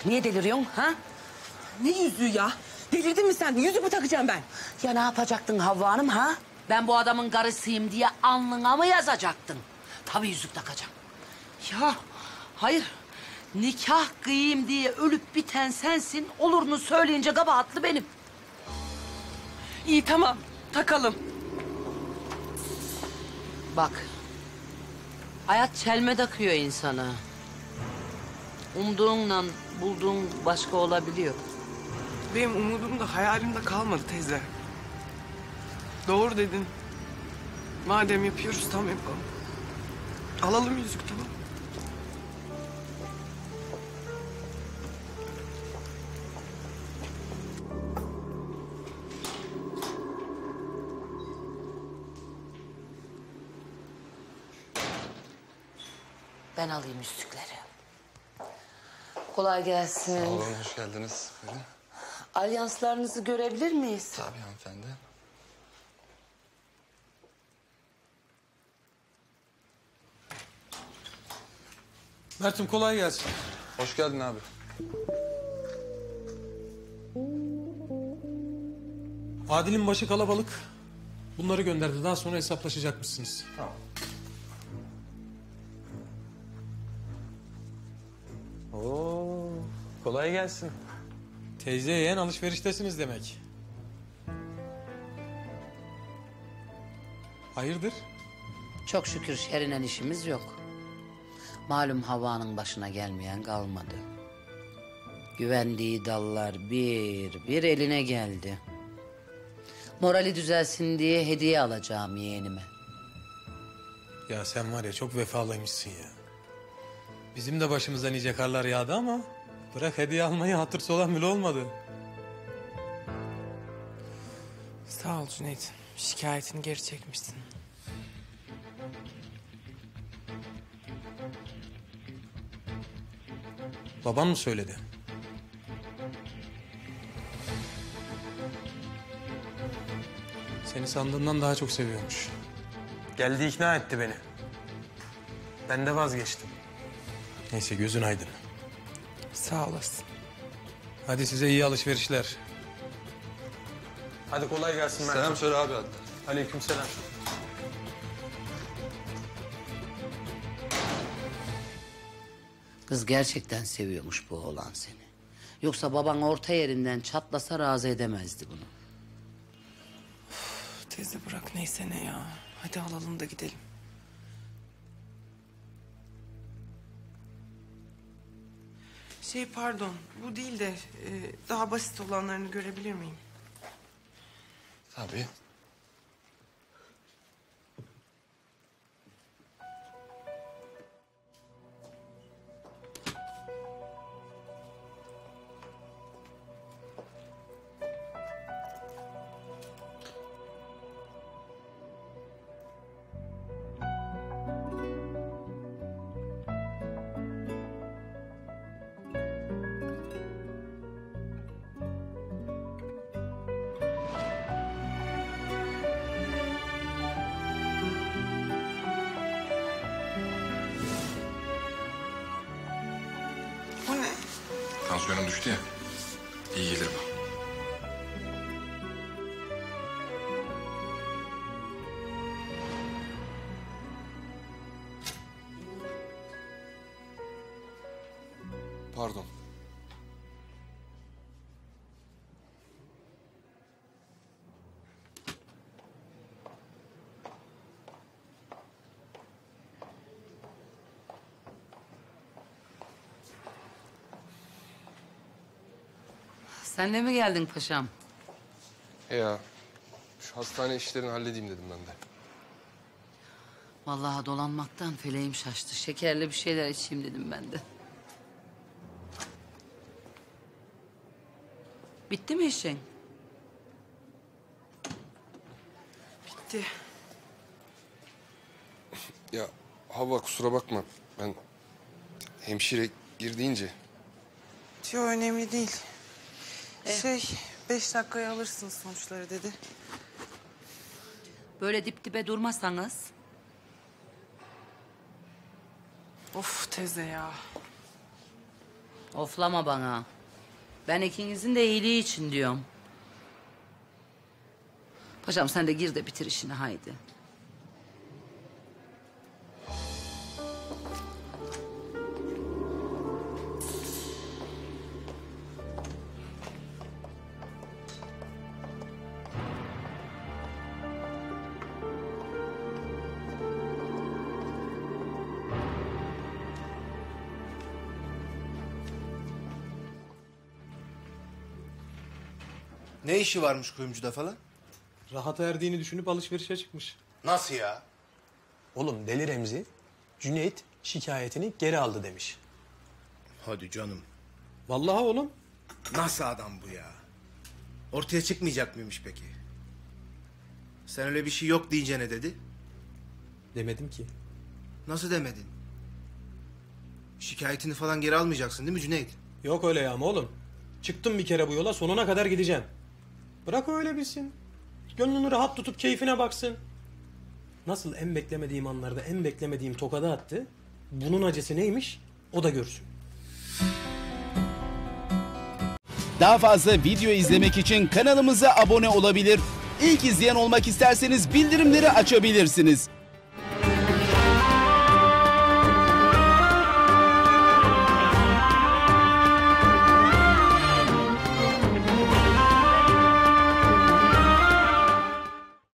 Niye deliriyorsun ha? Ne yüzüğü ya? Delirdin mi sen? Yüzük mü takacağım ben? Ya ne yapacaktın Havva Hanım ha? Ben bu adamın karısıyım diye alnına mı yazacaktın? Tabii yüzük takacağım. Ya hayır. Nikah kıyayım diye ölüp biten sensin. Olurunu söyleyince kabahatli benim. İyi tamam, takalım. Bak. Hayat çelme takıyor insana. Umduğunla bulduğun başka olabiliyor. Benim umudum da hayalim de kalmadı teyze. Doğru dedin. Madem yapıyoruz tam yapalım. Alalım yüzük tamam. Ben alayım yüzükleri. Kolay gelsin. Sağ olun, hoş geldiniz. Buyurun. Alyanslarınızı görebilir miyiz? Tabii hanımefendi. Mert'im kolay gelsin. Hoş geldin abi. Adil'in başı kalabalık. Bunları gönderdi. Daha sonra hesaplaşacakmışsınız. Tamam. Oo, kolay gelsin. Teyze yeğen alışveriştesiniz demek. Hayırdır? Çok şükür şerinen işimiz yok. Malum havanın başına gelmeyen kalmadı. Güvendiği dallar bir bir eline geldi. Morali düzelsin diye hediye alacağım yeğenime. Ya sen var ya çok vefalıymışsın ya. Bizim de başımıza nice karlar yağdı ama... ...bırak hediye almayı hatırsı olan bile olmadı. Sağ ol Cüneyt. Şikayetini geri çekmişsin. Baban mı söyledi? Seni sandığından daha çok seviyormuş. Geldi ikna etti beni. Ben de vazgeçtim. Neyse gözün aydın. Sağ olasın. Hadi size iyi alışverişler. Hadi kolay gelsin Mert. Selam söyle abi hatta. Aleykümselam. Kız gerçekten seviyormuş bu oğlan seni. Yoksa baban orta yerinden çatlasa razı edemezdi bunu. Teyze bırak neyse ne ya. Hadi alalım da gidelim. Pardon, bu değil de daha basit olanlarını görebilir miyim? Tabii. Bu ne? Tansiyonum düştü ya. İyi gelir bu. Pardon. Sen de mi geldin paşam? Ya şu hastane işlerini halledeyim dedim ben de. Vallahi dolanmaktan feleğim şaştı. Şekerli bir şeyler içeyim dedim ben de. Bitti mi işin? Bitti. Ya Havva kusura bakma ben hemşire gir deyince. Yok önemli değil. 5 dakikaya alırsın sonuçları dedi. Böyle dip dibe durmasanız. Of teyze ya. Oflama bana. Ben ikinizin de iyiliği için diyorum. Paşam sen de gir de bitir işini haydi. Ne işi varmış kuyumcuda falan? Rahata erdiğini düşünüp alışverişe çıkmış. Nasıl ya? Oğlum Deli Remzi, Cüneyt şikayetini geri aldı demiş. Hadi canım. Vallahi oğlum. Nasıl adam bu ya? Ortaya çıkmayacak mıymış peki? Sen öyle bir şey yok deyince ne dedi? Demedim ki. Nasıl demedin? Şikayetini falan geri almayacaksın değil mi Cüneyt? Yok öyle ya oğlum. Çıktım bir kere bu yola sonuna kadar gideceğim. Bırak öyle bilsin. Gönlünü rahat tutup keyfine baksın. Nasıl en beklemediğim anlarda en beklemediğim tokadı attı. Bunun acısı neymiş o da görsün. Daha fazla video izlemek için kanalımıza abone olabilir. İlk izleyen olmak isterseniz bildirimleri açabilirsiniz.